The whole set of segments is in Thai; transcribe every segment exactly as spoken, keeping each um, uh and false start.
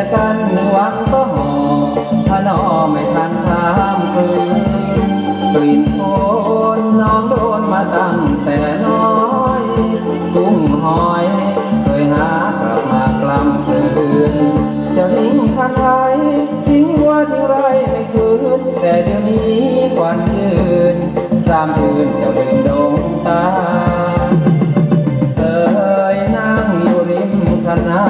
กันหวังก็หอถ้านอไม่ทันถามคืนกลิ่นโคนน้องโดนมาตั้งแต่น้อยกุ้งหอยเคยหากลับมากลำคืนเจ้าทิ้งคันไทยทิ้งวัวทิ้งไรไม่คืนแต่เดี๋ยวนี้ควันยืนสามคืนเจ้าลืมดงตาเอ่ยนั่งอยู่ริมคณะ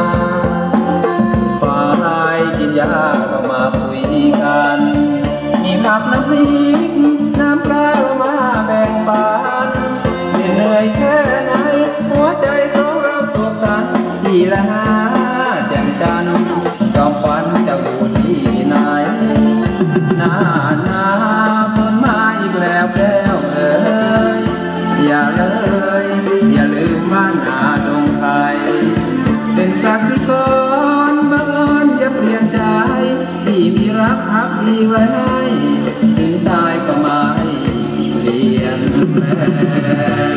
ฝ่ายกินยาเรามาคุยกันมีผักน้ำพริกน้ำปลาเรามาแบ่งปันเหนื่อยแค่ไหนหัวใจสองเราสุขสันต์ที่ละหาแจ่มจันทร์จอมขวัญเจ้าอยู่ที่ไหนหน้าหน้าฝนมาอีกแล้วแก้วเอ๋ยอย่าเลยอย่าลืมบ้านนาดงไทยเป็นกสิกรบังเอิญอย่าเปลี่ยนใจที่มีรักพักดีไว้ให้ถึงตายก็ไม่เปลี่ยนแปลง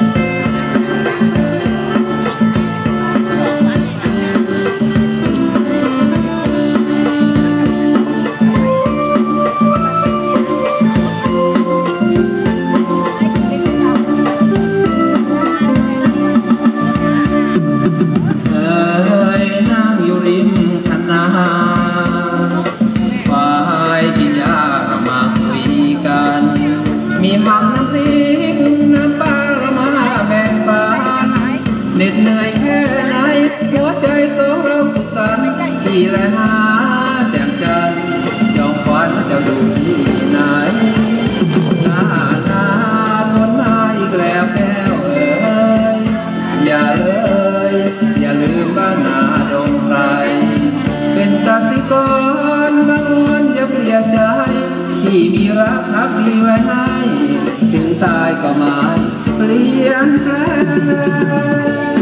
มีผักน้ำพริกน้ำปลาเรามาแบ่งปันเหน็ดเหนื่อยแค่ไหนหัวใจสองเราสุขสันต์ที่ละหาแจ่มจันทร์จอมขวัญเจ้าอยู่ที่ไหนหน้าหน้าฝนมาอีกแล้วแก้วเอ๋ยอย่าเลยอย่าลืมบ้านนาดงไพรเป็นกสิกรบังเอิญอย่าเปลี่ยนใจที่มีรักพักดีไว้ให้ถึงตายก็ไม่เปลี่ยนแปลง